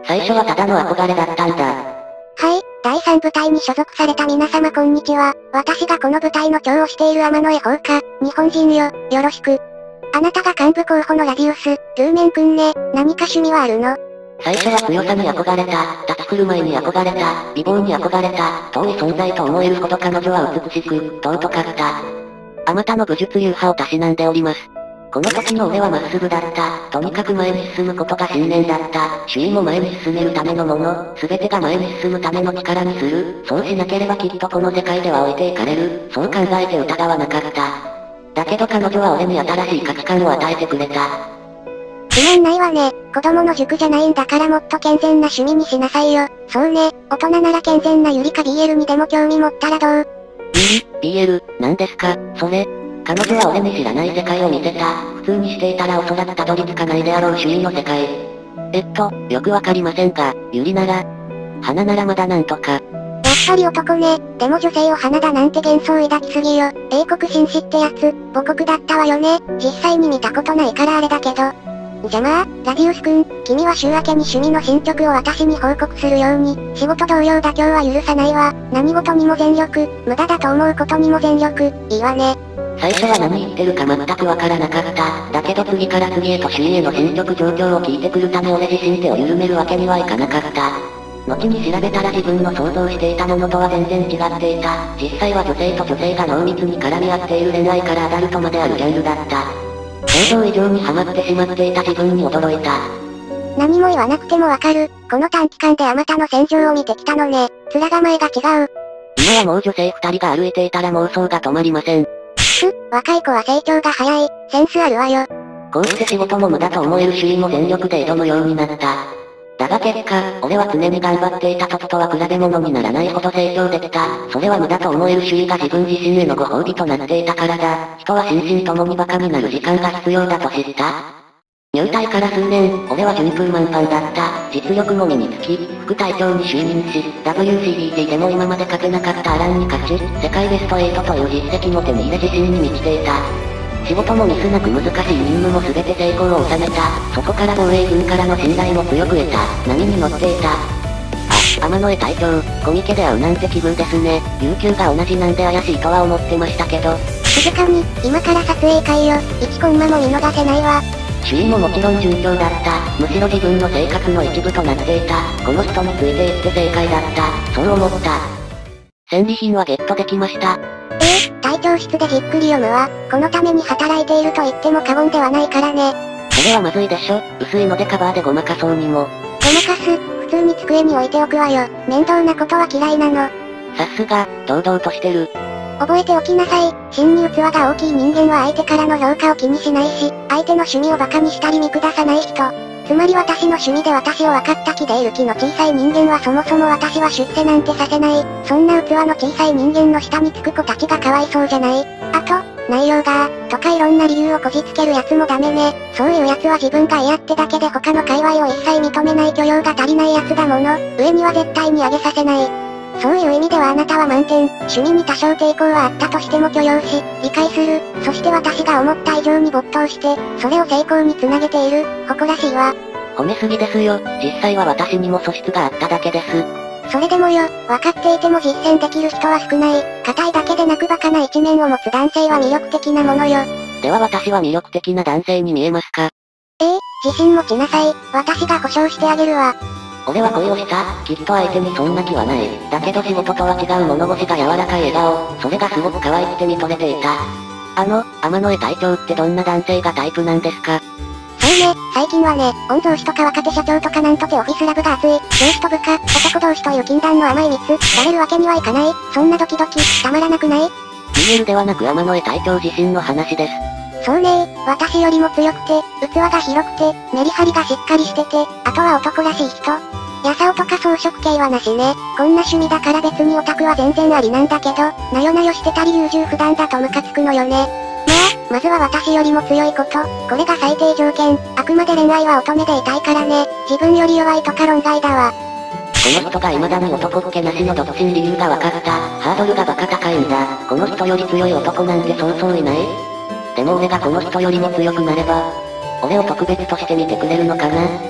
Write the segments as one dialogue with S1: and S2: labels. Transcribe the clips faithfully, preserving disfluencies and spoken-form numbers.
S1: 最初はただの憧れだったんだ。
S2: はい、だいさん部隊に所属された皆様こんにちは。私がこの部隊の長をしている天野江放火、日本人よ、よろしく。あなたが幹部候補のラディウス、ルーメンくんね、何か趣味はあるの？
S1: 最初は強さに憧れた、立ち振る舞いに憧れた、美貌に憧れた、遠い存在と思えるほど彼女は美しく、尊かった。あまたの武術流派をたしなんでおります。この時の俺はまっすぐだった。とにかく前に進むことが信念だった。周囲も前に進めるためのもの、すべてが前に進むための力にする。そうしなければきっとこの世界では置いていかれる。そう考えて疑わなかった。だけど彼女は俺に新しい価値観を与えてくれた。
S2: 不満ないわね。子供の塾じゃないんだからもっと健全な趣味にしなさいよ。そうね、大人なら健全なユリか ビーエル にでも興味持ったらどう？
S1: ユリ、ビーエル、なんですか、それ。彼女は俺に知らない世界を見せた。普通にしていたらおそらくたどり着かないであろう周囲の世界。えっと、よくわかりませんが、ユリなら、花ならまだなんとか。
S2: やっぱり男ね。でも女性を花だなんて幻想抱きすぎよ。英国紳士ってやつ、母国だったわよね。実際に見たことないからあれだけど。じゃまあ、ラディウス君、君は週明けに趣味の進捗を私に報告するように、仕事同様妥協は許さないわ。何事にも全力、無駄だと思うことにも全力、いいわね。
S1: 最初は何言ってるか全くわからなかった。だけど次から次へと周囲への進捗状況を聞いてくるため俺自身手を緩めるわけにはいかなかった。後に調べたら自分の想像していたものとは全然違っていた。実際は女性と女性が濃密に絡み合っている恋愛からアダルトまであるジャンルだった。想像以上にハマってしまっていた自分に驚いた。
S2: 何も言わなくてもわかる。この短期間であまたの戦場を見てきたのね。面構えが違う。
S1: 今はもう女性二人が歩いていたら妄想が止まりません。
S2: ふ、若い子は成長が早い。センスあるわよ。
S1: こうして仕事も無駄と思える周囲も全力で挑むようになった。だが結果、俺は常に頑張っていた時とは比べ物にならないほど成長できた。それは無駄と思える周囲が自分自身へのご褒美となっていたからだ。人は心身ともにバカになる時間が必要だと知った。入隊から数年、俺は順風満帆だった。実力も身につき、副隊長に就任し、ダブリューシービーティー でも今まで勝てなかったアランに勝ち、世界ベストエイトという実績も手に入れ自信に満ちていた。仕事もミスなく難しい任務も全て成功を収めた。そこから防衛軍からの信頼も強く得た。波に乗っていた。あ、天野江隊長、コミケで会うなんて気分ですね。琉球が同じなんで怪しいとは思ってましたけど。
S2: 静かに、今から撮影会よ。一コンマも見逃せないわ。
S1: 周囲ももちろん順調だった。むしろ自分の生活の一部となっていた。この人についていって正解だった。そう思った。戦利品はゲットできました。
S2: ええ、隊長室でじっくり読むわ。このために働いていると言っても過言ではないからね。
S1: それはまずいでしょ。薄いのでカバーでごまかそうにも。ご
S2: まかす、普通に机に置いておくわよ。面倒なことは嫌いなの。
S1: さすが、堂々としてる。
S2: 覚えておきなさい。真に器が大きい人間は相手からの評価を気にしないし、相手の趣味を馬鹿にしたり見下さない人。つまり私の趣味で私を分かった気でいる気の小さい人間はそもそも私は出世なんてさせない。そんな器の小さい人間の下につく子たちがかわいそうじゃない。あと、内容が、とかいろんな理由をこじつけるやつもダメね。そういうやつは自分が嫌ってだけで他の界隈を一切認めない許容が足りないやつだもの。上には絶対に上げさせない。そういう意味ではあなたは満点。趣味に多少抵抗はあったとしても許容し、理解する。そして私が思った以上に没頭して、それを成功につなげている。誇らしいわ。
S1: 褒めすぎですよ。実際は私にも素質があっただけです。
S2: それでもよ、分かっていても実践できる人は少ない。硬いだけでなくバカな一面を持つ男性は魅力的なものよ。
S1: では私は魅力的な男性に見えますか？
S2: ええ、自信持ちなさい。私が保証してあげるわ。
S1: 俺は恋をした。きっと相手にそんな気はない。だけど仕事とは違う物腰が柔らかい笑顔。それがすごく可愛くて見とれていた。あの、天野江隊長ってどんな男性がタイプなんですか？
S2: そうね、最近はね、御曹司とか若手社長とかなんとてオフィスラブが熱い。上司と部下、男同士という禁断の甘い蜜。バレるわけにはいかない。そんなドキドキ、たまらなくない？
S1: ビーエル ではなく天野江隊長自身の話です。
S2: そうね、私よりも強くて、器が広くて、メリハリがしっかりしてて、あとは男らしい人。やさおとか装飾系はなしね。こんな趣味だから別にオタクは全然ありなんだけど、なよなよしてたり優柔不断だとムカつくのよね。まあ、まずは私よりも強いこと。これが最低条件。あくまで恋愛は乙女でいたいからね。自分より弱いとか論外だわ。
S1: この人が未だに男っ気なしの独身理由が分かった。ハードルがバカ高いんだ。この人より強い男なんてそうそういない。でも俺がこの人よりも強くなれば、俺を特別として見てくれるのかな。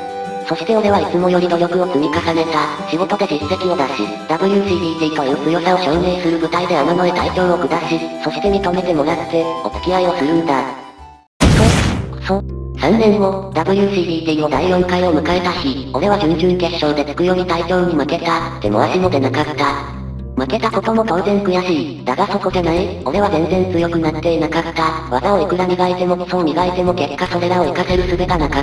S1: そして俺はいつもより努力を積み重ねた。仕事で実績を出し、ダブリューシービーティー という強さを証明する舞台で天野へ隊長を下し、そして認めてもらって、お付き合いをするんだ。くそ、くそ。さんねんご、ダブリューシービーティー のだいよんかいを迎えた日、俺は準々決勝でつくよみ隊長に負けた。でも足も出なかった。負けたことも当然悔しい。だがそこじゃない。俺は全然強くなっていなかった。技をいくら磨いても基礎を磨いても結果それらを活かせる術がなかった。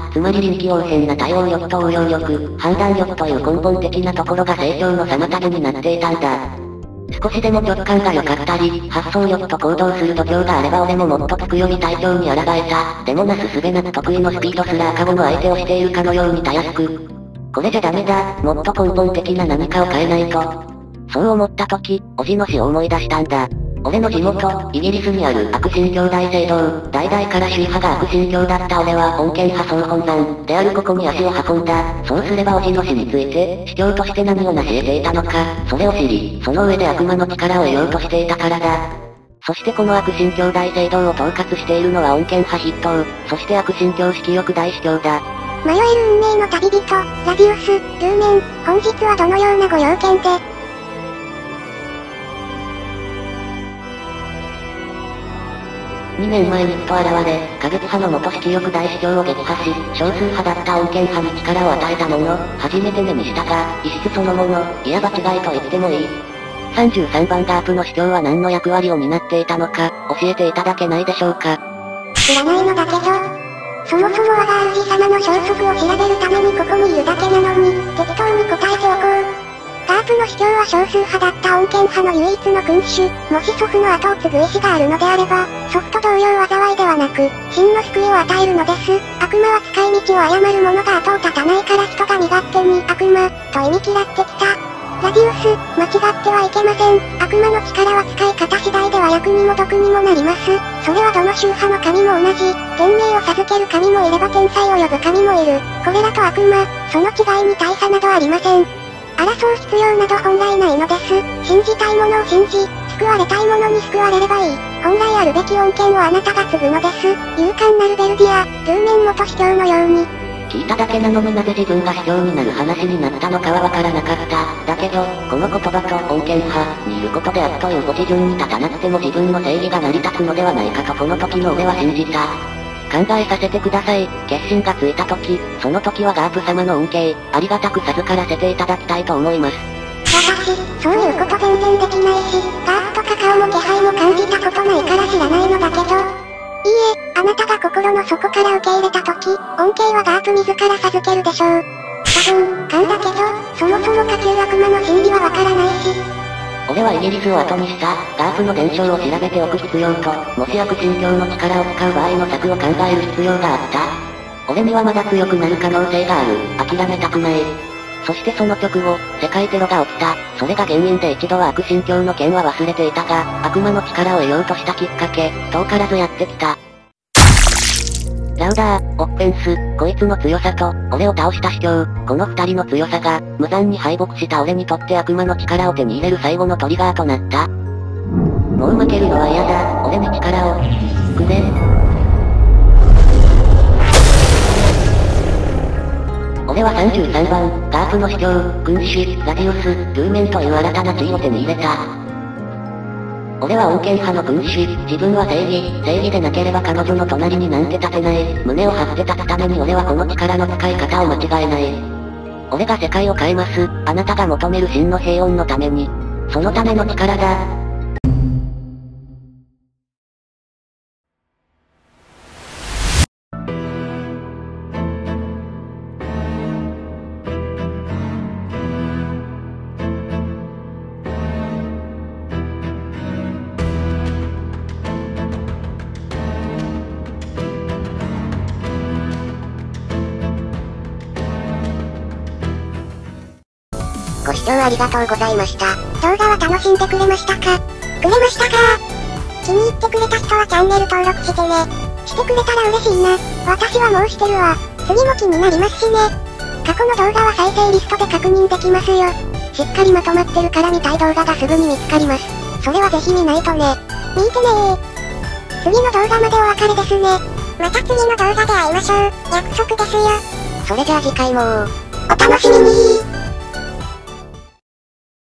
S1: つまり臨機応変な対応力と応用力、判断力という根本的なところが成長の妨げになっていたんだ。少しでも直感が良かったり、発想力と行動する度胸があれば俺ももっとつくよみ隊長に抗えた。でもなすすべなく得意のスピードすら赤子の相手をしているかのようにたやすく。これじゃダメだ。もっと根本的な何かを変えないと。そう思った時、おじの死を思い出したんだ。俺の地元、イギリスにある悪神兄弟聖堂、代々から宗派が悪神教だった俺は本憲派総本山であるここに足を運んだ。そうすればおじの死について、司教として何を成し得ていたのか、それを知り、その上で悪魔の力を得ようとしていたからだ。そしてこの悪神兄弟聖堂を統括しているのは穏健派筆頭、そして悪神教色欲大司教だ。
S2: 迷える運命の旅人、ラディウス、ルーメン、本日はどのようなご用件で？
S1: にねんまえにふと現れ、過激派の元色欲大司教を撃破し、少数派だった穏健派に力を与えたもの、初めて目にしたが、異質そのもの、いわば違いと言ってもいい。さんじゅうさんばんガープの司教は何の役割を担っていたのか、教えていただけないでしょうか。
S2: 知らないのだけど、そもそも我が主様の消息を調べるためにここにいるだけなのに、適当に答えておこう。ガープの司教は少数派だった穏健派の唯一の君主、もし祖父の後を継ぐ意思があるのであれば、祖父と同様災いではなく、真の救いを与えるのです。悪魔は使い道を誤る者が後を絶たないから人が身勝手に悪魔、と意味嫌ってきた。ラディウス、間違ってはいけません。悪魔の力は使い方次第では役にも毒にもなります。それはどの宗派の神も同じ。天命を授ける神もいれば天才を呼ぶ神もいる。これらと悪魔、その違いに大差などありません。争う必要など本来ないのです。信じたいものを信じ、救われたいものに救われればいい。本来あるべき恩恵をあなたが継ぐのです。勇敢なるベルディア、ルーメン元司教のように。
S1: 聞いただけなのになぜ自分が司教になる話になったのかはわからなかった。だけど、この言葉と穏健派にいることで悪というご自順に立たなくても自分の正義が成り立つのではないかとこの時の俺は信じた。考えさせてください。決心がついた時、その時はガープ様の恩恵、ありがたく授からせていただきたいと思います。
S2: 私、そういうこと全然できないし、ガープとか顔も気配も感じたことないから知らないのだけど。いいえ、あなたが心の底から受け入れた時、恩恵はガープ自ら授けるでしょう。多分、勘だけど、そもそも下級悪魔の心理はわからないし。
S1: 俺はイギリスを後にした。ガープの伝承を調べておく必要と、もし悪神教の力を使う場合の策を考える必要があった。俺にはまだ強くなる可能性がある。諦めたくない。そしてその直後、世界テロが起きた。それが原因で一度は悪神教の件は忘れていたが、悪魔の力を得ようとしたきっかけ、遠からずやってきた。ラウダー、オッフェンス、こいつの強さと、俺を倒した司教、この二人の強さが、無残に敗北した俺にとって悪魔の力を手に入れる最後のトリガーとなった。もう負けるのは嫌だ、俺に力を、くれ。俺はさんじゅうさんばん、ガープの司教、君主、ラディウス、ルーメンという新たな地位を手に入れた。俺は穏健派の君主、自分は正義、正義でなければ彼女の隣になんて立てない、胸を張って立つために俺はこの力の使い方を間違えない。俺が世界を変えます、あなたが求める真の平穏のために。そのための力だ。
S2: ご視聴ありがとうございました。動画は楽しんでくれましたか？くれましたか？気に入ってくれた人はチャンネル登録してね。してくれたら嬉しいな。私はもうしてるわ。次も気になりますしね。過去の動画は再生リストで確認できますよ。しっかりまとまってるから見たい動画がすぐに見つかります。それはぜひ見ないとね。見てねー。次の動画までお別れですね。また次の動画で会いましょう。約束ですよ。 それじゃあ次回もお楽しみに。